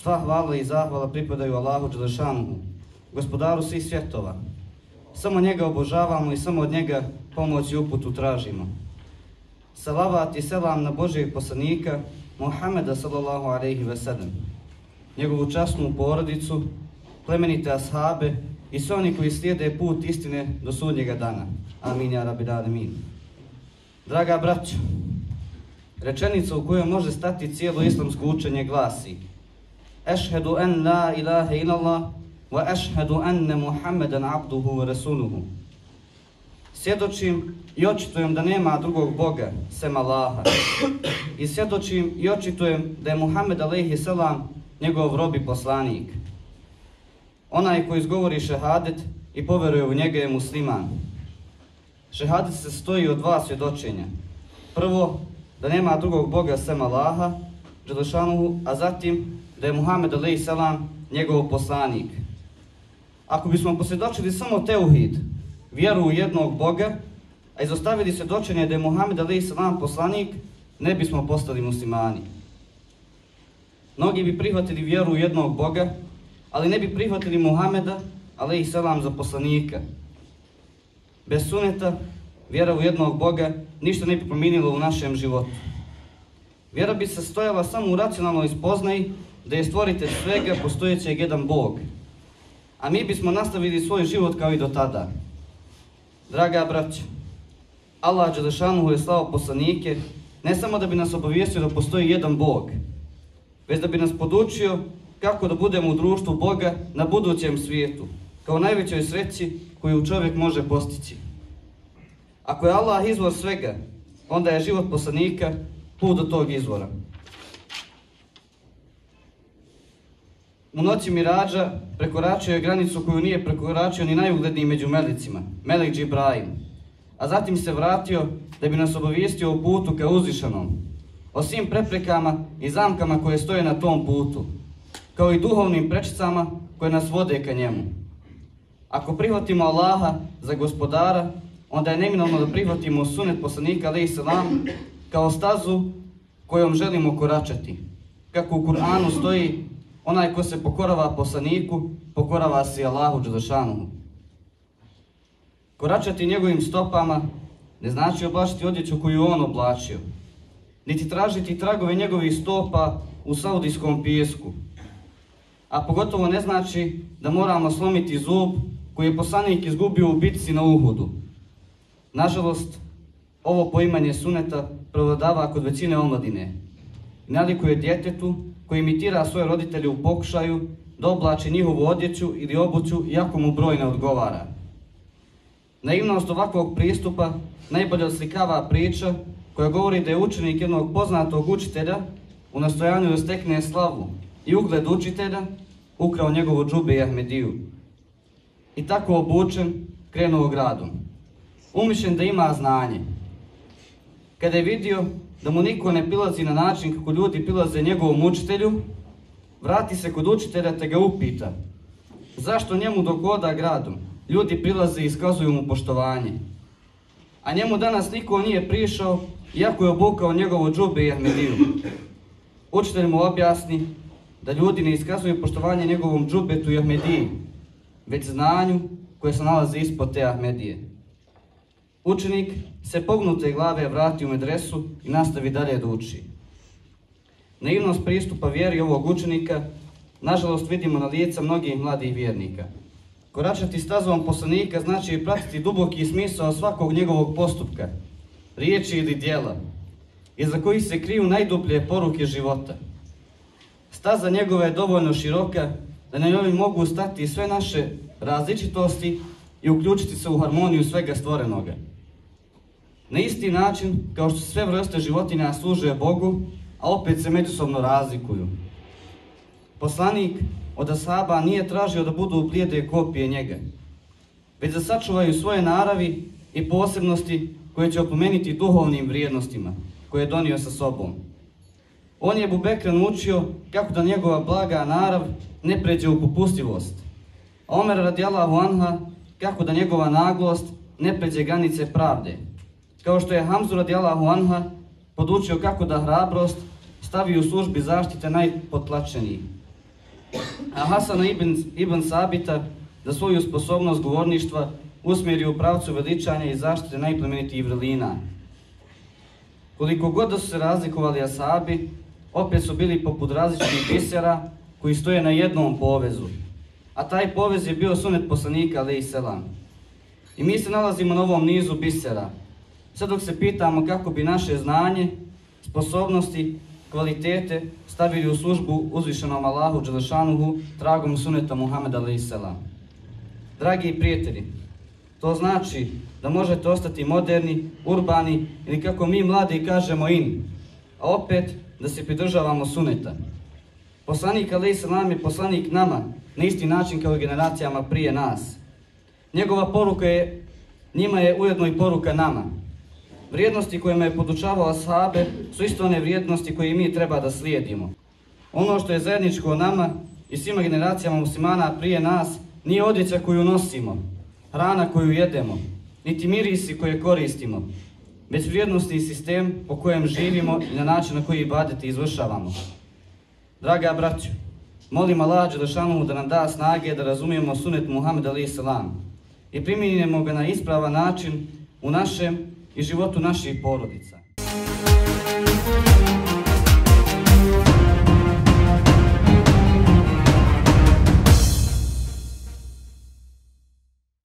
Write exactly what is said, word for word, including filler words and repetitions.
Sva hvala i zahvala pripadaju Allahu Đelešanuhu, gospodaru svih svjetova. Samo njega obožavamo i samo od njega pomoć i uputu tražimo. Salavat i selam na Božijeg poslanika Muhammeda sallallahu alejhi ve sellem, njegovu časnu porodicu, plemenite ashabe i sve oni koji slijede put istine do sudnjega dana. Amin ja rabbil alemin. Draga braćo, rečenica u kojoj može stati cijelo islamsko učenje glasi: Ešhedu en la ilaha illallah wa ešhedu enne Muhammeden abduhu wa rasuluhu. Svjedočim i očitujem da nema drugog Boga sem Allaha. I svjedočim i očitujem da je Muhammed alejhi selam njegov rob i poslanik. Onaj koji izgovori šehadet i poveruje u njega je musliman. Šehadet se stoji od dva svjedočenja. Prvo, da nema drugog Boga sem Allaha, Đelešanuhu, a zatim da je Muhammed alejhi selam njegov poslanik. Ako bismo posvjedočili samo teuhid, vjeru u jednog Boga, a izostavili svjedočenje da je Muhammed alejhi selam poslanik, ne bismo postali muslimani. Mnogi bi prihvatili vjeru u jednog Boga, ali ne bi prihvatili Muhameda alejhi selam za poslanika. Bez suneta, vjera u jednog Boga ništa ne bi promijenilo u našem životu. Vjera bi se stojala samo u racionalnoj spoznaji da je stvoritelj svega postojećeg jedan Bog, a mi bismo nastavili svoj život kao i do tada. Draga braća, Allah Đelešanuhu je slao poslanike ne samo da bi nas obavijestio da postoji jedan Bog, već da bi nas podučio kako da budemo u društvu Boga na budućem svijetu, kao najvećoj sreći koju čovjek može postići. Ako je Allah izvor svega, onda je život poslanika put do tog izvora. U noći Miradža prekoračio je granicu koju nije prekoračio ni najugledniji među melicima, Melek Džibrajil, a zatim se vratio da bi nas obavijestio o putu ka uzvišenom, o svim preprekama i zamkama koje stoje na tom putu, kao i duhovnim prečicama koje nas vode ka njemu. Ako prihvatimo Allaha za gospodara, onda je neminovno da prihvatimo sunet poslanika alejhi selam kao stazu kojom želimo koračati. Kako u Kur'anu stoji: onaj ko se pokorava poslaniku, pokorava se i Allahu Đelešanuhu. Koračati njegovim stopama ne znači oblačiti odjeću koju on oblačio, niti tražiti tragove njegovih stopa u saudijskom pijesku. A pogotovo ne znači da moramo slomiti zub koji je poslanik izgubio u bitci na Uhudu. Nažalost, ovo poimanje suneta prevladava kod većine omladine. Nalikuje djetetu koji imitira svoje roditelje u pokušaju da oblači njihovu odjeću ili obuću iako mu broj ne odgovara. Naivnost ovakvog pristupa najbolje oslikava priča koja govori da je učenik jednog poznatog učitelja u nastojanju da stekne slavu i ugled učitelja ukrao njegovu džube i Ahmediju. I tako obučen krenuo gradom, umišljen da ima znanje. Kada je vidio da mu niko ne prilazi na način kako ljudi prilaze njegovom učitelju, vrati se kod učitelja te ga upita zašto njemu dok hoda gradom ljudi prilaze i iskazuju mu poštovanje. A njemu danas niko nije prišao iako je obukao njegovu džube i Ahmediju. Učitelj mu objasni da ljudi ne iskazuju poštovanje njegovom džubetu i Ahmediji, već znanju koje se nalazi ispod te Ahmedije. Učenik se pognute glave vrati u medresu i nastavi dalje da uči. Naivnost pristupa vjeri ovog učenika nažalost vidimo na lica mnogih mladih vjernika. Koračati stazom poslanika znači pratiti duboki smisao svakog njegovog postupka, riječi ili djela, iza kojih se kriju najdublje poruke života. Staza njegova je dovoljno široka da na njoj mogu stati sve naše različitosti i uključiti se u harmoniju svega stvorenoga. Na isti način kao što sve vrste životinja služe Bogu, a opet se međusobno razlikuju. Poslanik od ashaba nije tražio da budu blijede kopije njega, već da sačuvaju svoje naravi i posebnosti koje će opomenuti duhovnim vrijednostima koje je donio sa sobom. On je Ebu Bekra naučio kako da njegova blaga narav ne pređe u popustljivost, a Omer radijallahu anha kako da njegova naglost ne pređe granice pravde, kao što je Hamzu radijallahu anha podučio kako da hrabrost stavi u službi zaštite najpotlačenijih. a Hasana ibn, ibn Sabita da svoju sposobnost govorništva usmjeri u pravcu veličanja i zaštite najplemenitijih vrlina. Koliko god da su se razlikovali ashabi, opet su bili poput različitih bisera koji stoje na jednom povezu, a taj povez je bio sunet poslanika alejhi selam. I mi se nalazimo na ovom nizu bisera, sve dok se pitamo kako bi naše znanje, sposobnosti, kvalitete stavili u službu uzvišenom Allahu dželešanuhu tragom suneta Muhameda alejhi selam. Dragi prijatelji, to znači da možete ostati moderni, urbani ili kako mi mladi kažemo in, a opet da se pridržavamo suneta. Poslanik alejhi selam je poslanik nama na isti način kao i generacijama prije nas. Njegova poruka je, njima je ujedno i poruka nama. Vrijednosti kojima je podučavao ashabe su isto one vrijednosti koje i mi treba da slijedimo. Ono što je zajedničko nama i svima generacijama muslimana prije nas nije odjeća koju nosimo, hrana koju jedemo, niti mirisi koje koristimo, već vrijednosni sistem po kojem živimo i na način na koji ibadete izvršavamo. Draga braćo, molim Allah dželešanuhu da nam da snage da razumijemo sunet Muhameda alejhi selam i primjenimo ga na ispravan način u našem i životu naših porodica.